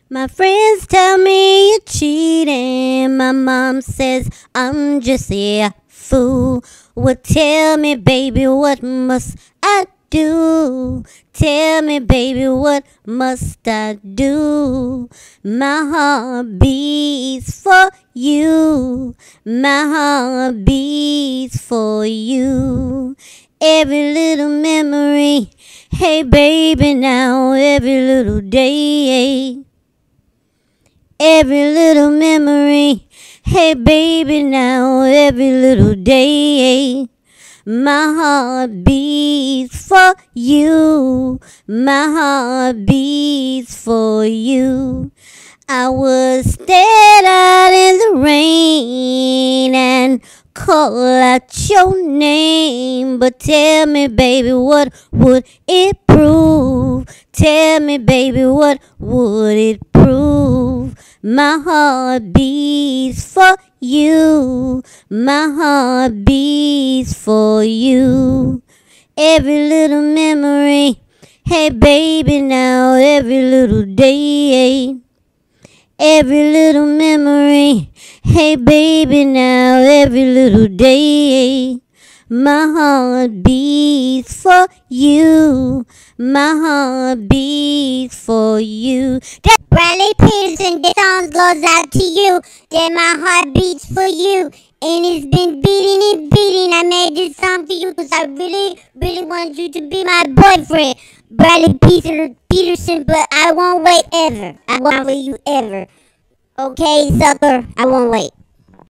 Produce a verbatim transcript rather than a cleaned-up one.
My friends tell me you're cheating. My mom says I'm just a fool. Well, tell me, baby, what must I do? Tell me, baby, what must I do? My heart beats for you. My heart beats for you. Every little memory, hey baby, now every little day. Every little memory, hey baby, now every little day. My heart beats for you. My heart beats for you. I was dead out in the rain and call out your name. But tell me, baby, what would it prove? Tell me, baby, what would it prove? My heart beats for you. My heart beats for you. Every little memory, hey baby, now every little day. Every little memory, hey baby, now every little day. My heart beats for you. My heart beats for you. Bradley Peterson, this song goes out to you. That my heart beats for you. And it's been beating and beating. I made this song for you because I really, really wanted you to be my boyfriend. Bradley Peter, Peterson, but I won't wait ever. I won't wait you ever. Okay, sucker, I won't wait.